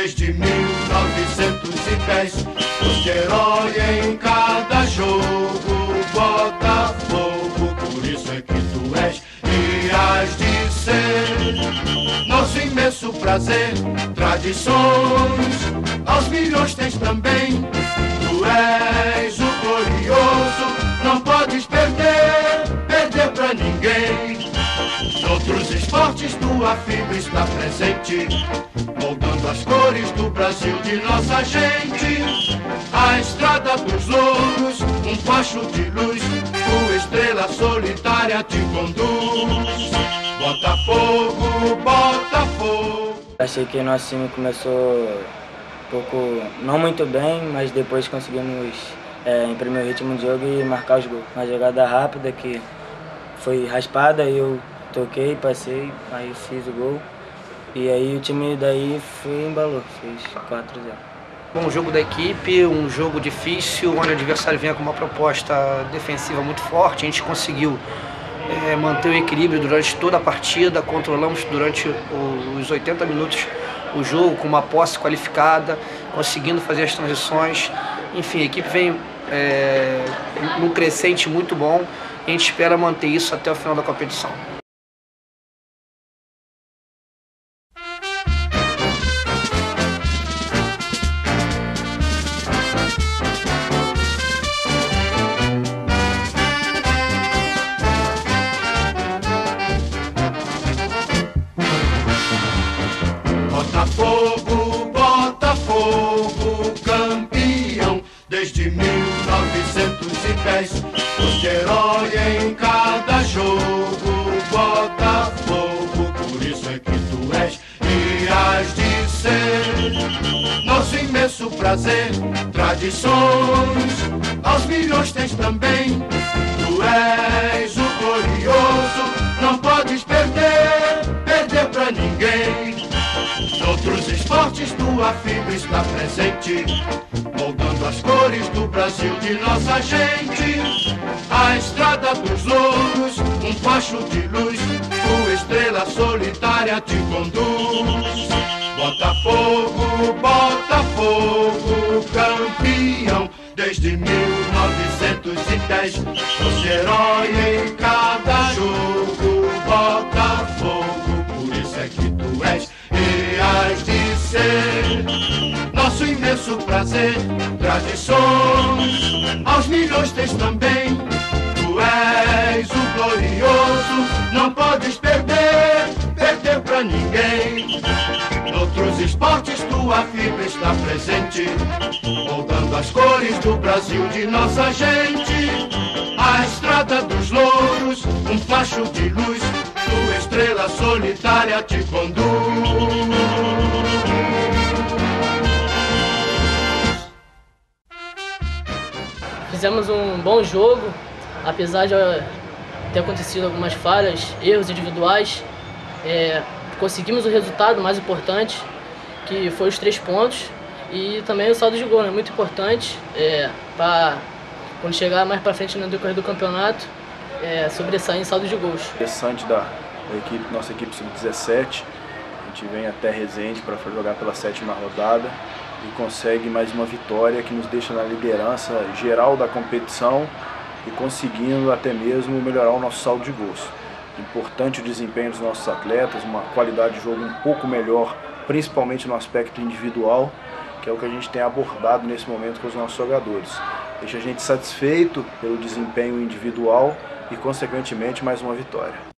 desde 1910. Foste herói em cada jogo, Botafogo, por isso é que tu és e has de ser nosso imenso prazer. Tradições aos milhões tens também. Tu és o glorioso, não podes perder pra ninguém. Noutros esportes tua fibra está presente, moldando as cores do Brasil de nossa gente. A estrada dos louros, um facho de luz, tua estrela solitária te conduz. Botafogo, Botafogo. Achei que nosso time começou um pouco, não muito bem, mas depois conseguimos imprimir o ritmo de jogo e marcar os gols. Uma jogada rápida que foi raspada, eu toquei, passei, aí fiz o gol. E aí o time daí embalou, fez 4-0. Um jogo da equipe, um jogo difícil, onde o adversário vinha com uma proposta defensiva muito forte. A gente conseguiu manter o equilíbrio durante toda a partida, controlamos durante os 80 minutos o jogo com uma posse qualificada, conseguindo fazer as transições. Enfim, a equipe vem num crescente muito bom e a gente espera manter isso até o final da competição. Botafogo, Botafogo, campeão desde 1910. Foste herói em cada jogo, Botafogo, por isso é que tu és e has de ser nosso imenso prazer. Tradições aos milhões tens também. Tu és o glorioso, não podes perder pra ninguém. Noutros esportes tua fibra está presente, moldando as cores do Brasil de nossa gente. A estrada dos louros, um facho de luz, tua estrela solitária te conduz. Botafogo, Botafogo, campeão desde 1910. Foste herói em cada jogo, Botafogo, por isso é que tu és e has de ser nosso imenso prazer. Tradições aos milhões tens também. Tu és o glorioso, não podes perder pra ninguém. Noutros esportes tua fibra está presente, moldando as cores do Brasil de nossa gente. A estrada dos louros, um facho de luz, tua estrela solitária te conduz. Fizemos um bom jogo, apesar de ter acontecido algumas falhas, erros individuais. Conseguimos o resultado mais importante, que foi os 3 pontos, e também o saldo de gol, né? Muito importante para quando chegar mais para frente no decorrer do campeonato, sobressair em saldo de gols. Interessante da nossa equipe sub-17, a gente vem até Resende para jogar pela 7ª rodada e consegue mais uma vitória que nos deixa na liderança geral da competição e conseguindo até mesmo melhorar o nosso saldo de gols. Importante o desempenho dos nossos atletas, uma qualidade de jogo um pouco melhor, principalmente no aspecto individual, que é o que a gente tem abordado nesse momento com os nossos jogadores. Deixa a gente satisfeito pelo desempenho individual e, consequentemente, mais uma vitória.